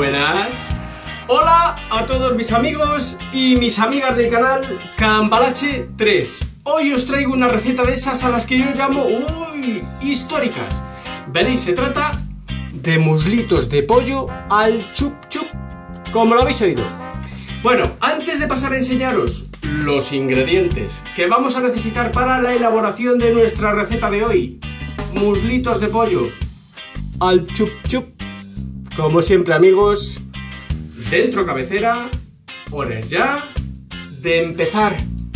Buenas. Hola a todos mis amigos y mis amigas del canal Cambalache 3. Hoy os traigo una receta de esas a las que yo llamo históricas. Veréis, se trata de muslitos de pollo al chup chup, como lo habéis oído. Bueno, antes de pasar a enseñaros los ingredientes que vamos a necesitar para la elaboración de nuestra receta de hoy, muslitos de pollo al chup chup, como siempre amigos, dentro cabecera, hora es ya de empezar.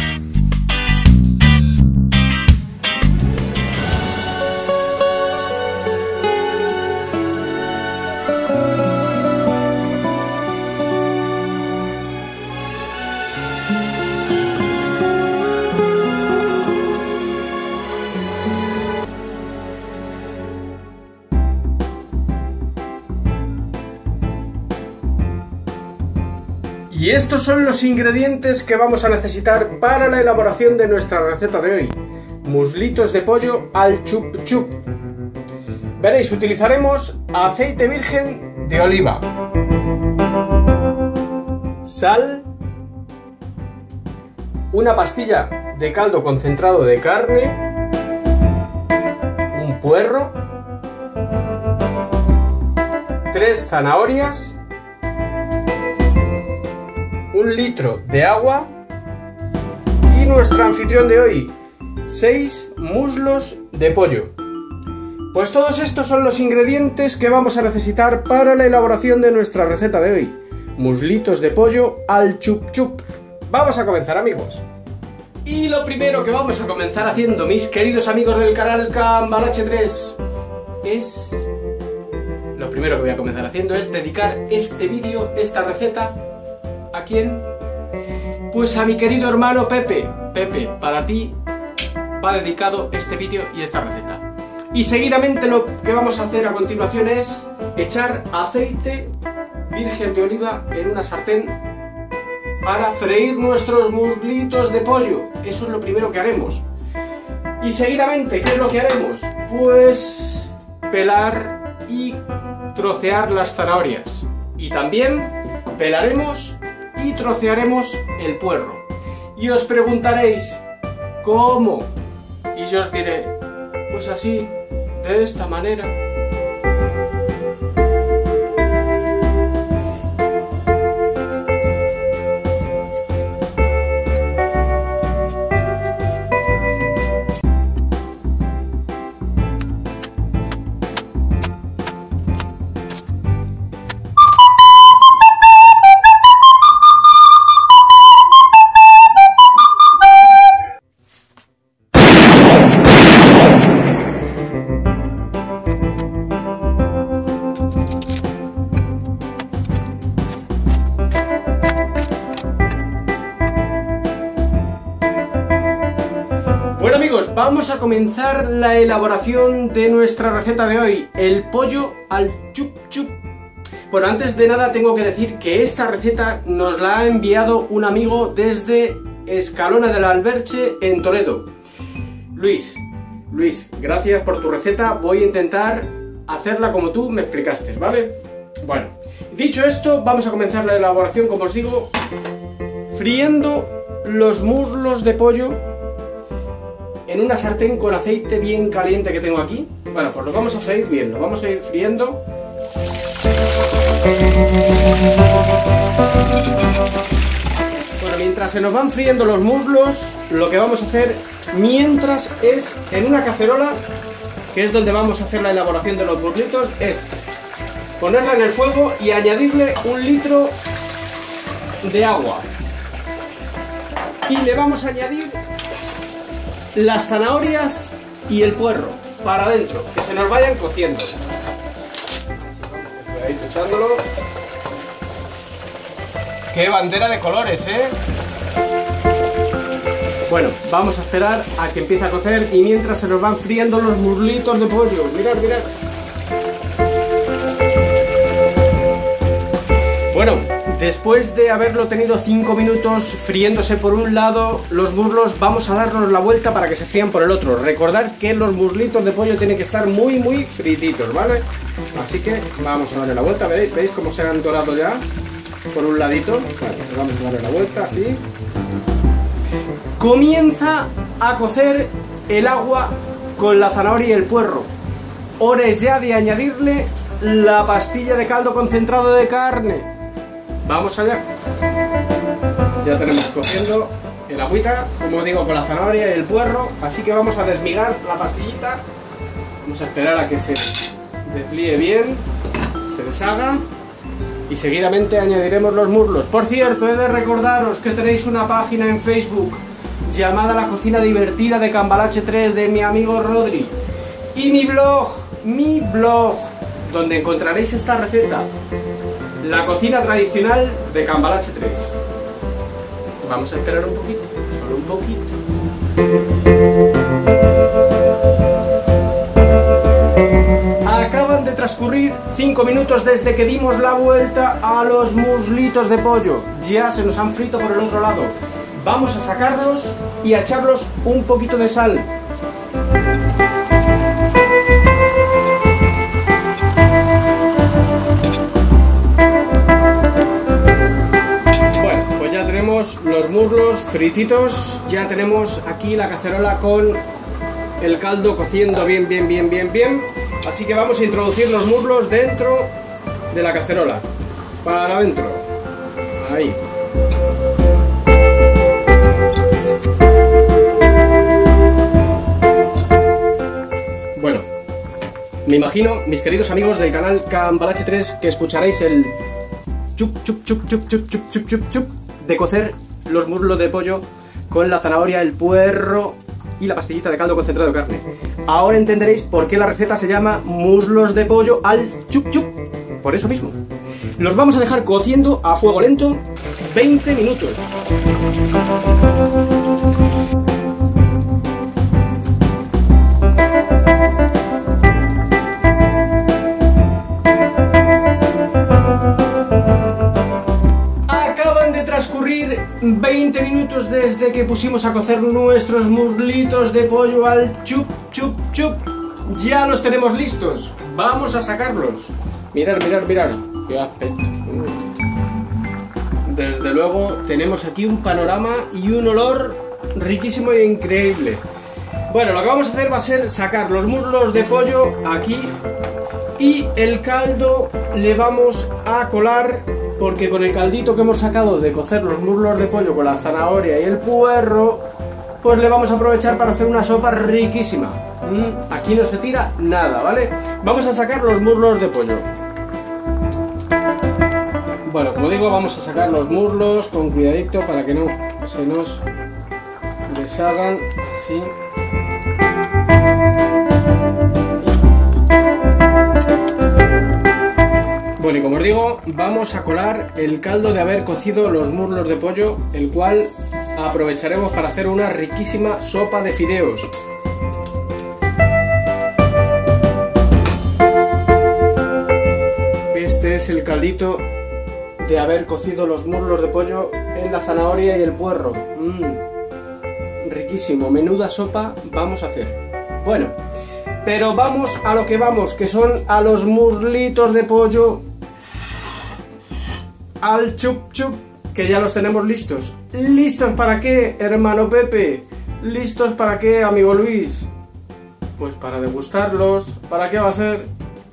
Y estos son los ingredientes que vamos a necesitar para la elaboración de nuestra receta de hoy. Muslitos de pollo al chup chup. Veréis, utilizaremos aceite virgen de oliva, sal, una pastilla de caldo concentrado de carne, un puerro, 3 zanahorias, 1 litro de agua y nuestro anfitrión de hoy, 6 muslos de pollo. Pues todos estos son los ingredientes que vamos a necesitar para la elaboración de nuestra receta de hoy, muslitos de pollo al chup chup. Vamos a comenzar, amigos. Y lo primero que vamos a comenzar haciendo, mis queridos amigos del canal Cambalache 3, es dedicar este vídeo, esta receta, ¿a quién? Pues a mi querido hermano Pepe. Pepe, para ti va dedicado este vídeo y esta receta. Y seguidamente lo que vamos a hacer a continuación es echar aceite virgen de oliva en una sartén para freír nuestros muslitos de pollo. Eso es lo primero que haremos. Y seguidamente, ¿qué es lo que haremos? Pues pelar y trocear las zanahorias. Y también pelaremos y trocearemos el puerro. Y os preguntaréis, ¿cómo? Y yo os diré, pues así, de esta manera. Bueno amigos, vamos a comenzar la elaboración de nuestra receta de hoy, el pollo al chup chup. Bueno, antes de nada tengo que decir que esta receta nos la ha enviado un amigo desde Escalona del Alberche, en Toledo. Luis, gracias por tu receta, voy a intentar hacerla como tú me explicaste, ¿vale? Bueno, dicho esto, vamos a comenzar la elaboración, como os digo, friendo los muslos de pollo en una sartén con aceite bien caliente que tengo aquí. Bueno, pues lo vamos a freír bien, lo vamos a ir friendo. Bueno, mientras se nos van friendo los muslos, lo que vamos a hacer mientras es, en una cacerola, que es donde vamos a hacer la elaboración de los muslitos, es ponerla en el fuego y añadirle 1 litro de agua. Y le vamos a añadir las zanahorias y el puerro para adentro, que se nos vayan cociendo. Así vamos a ir echándolo. ¡Qué bandera de colores, eh! Bueno, vamos a esperar a que empiece a cocer y mientras se nos van friendo los muslitos de pollo. Mirad, mirad. Bueno, Después de haberlo tenido 5 minutos friéndose por un lado los muslos, vamos a darnos la vuelta para que se frían por el otro. Recordad que los muslitos de pollo tienen que estar muy frititos, ¿vale? Así que vamos a darle la vuelta, ¿veis cómo se han dorado ya? Por un ladito, vale, vamos a darle la vuelta, así. Comienza a cocer el agua con la zanahoria y el puerro. Hora es ya de añadirle la pastilla de caldo concentrado de carne. Vamos allá. Ya tenemos cociendo el agüita, como digo, con la zanahoria y el puerro. Así que vamos a desmigar la pastillita. Vamos a esperar a que se deslíe bien, se deshaga. Y seguidamente añadiremos los muslos. Por cierto, he de recordaros que tenéis una página en Facebook llamada La Cocina Divertida de Cambalache 3 de mi amigo Rodri. Y mi blog, donde encontraréis esta receta. La cocina tradicional de Cambalache 3. Vamos a esperar un poquito, solo un poquito. Acaban de transcurrir 5 minutos desde que dimos la vuelta a los muslitos de pollo. Ya se nos han frito por el otro lado. Vamos a sacarlos y a echarlos un poquito de sal. Los muslos frititos, ya tenemos aquí la cacerola con el caldo cociendo bien. Así que vamos a introducir los muslos dentro de la cacerola, para adentro, ahí. Bueno, me imagino, mis queridos amigos del canal Cambalache 3, que escucharéis el chup de cocer los muslos de pollo con la zanahoria, el puerro y la pastillita de caldo concentrado de carne. Ahora entenderéis por qué la receta se llama muslos de pollo al chup. Por eso mismo. Los vamos a dejar cociendo a fuego lento 20 minutos. Transcurrir 20 minutos desde que pusimos a cocer nuestros muslitos de pollo al chup. Ya los tenemos listos. Vamos a sacarlos. Mirad. Qué aspecto. Desde luego tenemos aquí un panorama y un olor riquísimo e increíble. Bueno, lo que vamos a hacer va a ser sacar los muslos de pollo aquí y el caldo le vamos a colar, porque con el caldito que hemos sacado de cocer los muslos de pollo con la zanahoria y el puerro, pues le vamos a aprovechar para hacer una sopa riquísima. Aquí no se tira nada, ¿vale? Vamos a sacar los muslos de pollo. Bueno, como digo, vamos a sacar los muslos con cuidadito para que no se nos deshagan, así. Bueno, y como os digo, vamos a colar el caldo de haber cocido los muslos de pollo, el cual aprovecharemos para hacer una riquísima sopa de fideos. Este es el caldito de haber cocido los muslos de pollo en la zanahoria y el puerro. Riquísimo, menuda sopa vamos a hacer. Bueno, pero vamos a lo que vamos, que son a los muslitos de pollo al chup, que ya los tenemos listos. ¿Listos para qué, hermano Pepe? ¿Listos para qué, amigo Luis? Pues para degustarlos. ¿Para qué va a ser?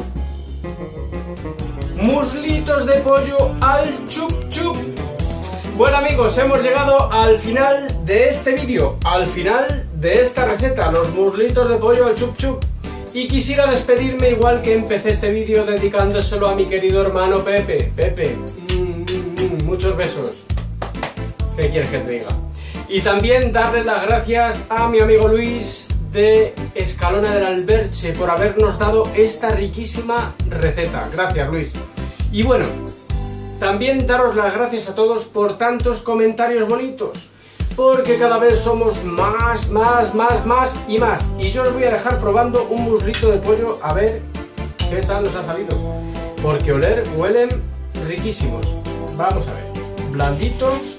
Muslitos de pollo al chup. Bueno, amigos, hemos llegado al final de este vídeo, al final de esta receta, los muslitos de pollo al chup. Y quisiera despedirme igual que empecé este vídeo, dedicándoselo a mi querido hermano Pepe. Pepe, muchos besos. ¿Qué quieres que te diga? Y también darle las gracias a mi amigo Luis de Escalona del Alberche por habernos dado esta riquísima receta. Gracias, Luis. Y bueno, también daros las gracias a todos por tantos comentarios bonitos, porque cada vez somos más y más. Y yo os voy a dejar probando un muslito de pollo a ver qué tal nos ha salido, porque huelen riquísimos. Vamos a ver. Blanditos.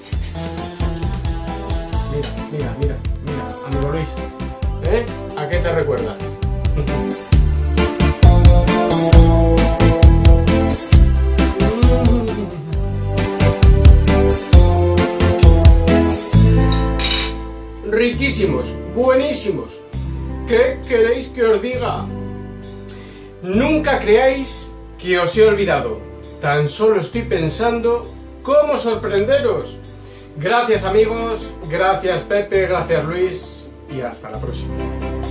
Mira, amigo Luis. ¿A qué te recuerda? Riquísimos, buenísimos. ¿Qué queréis que os diga? Nunca creáis que os he olvidado. Tan solo estoy pensando cómo sorprenderos. Gracias amigos, gracias Pepe, gracias Luis y hasta la próxima.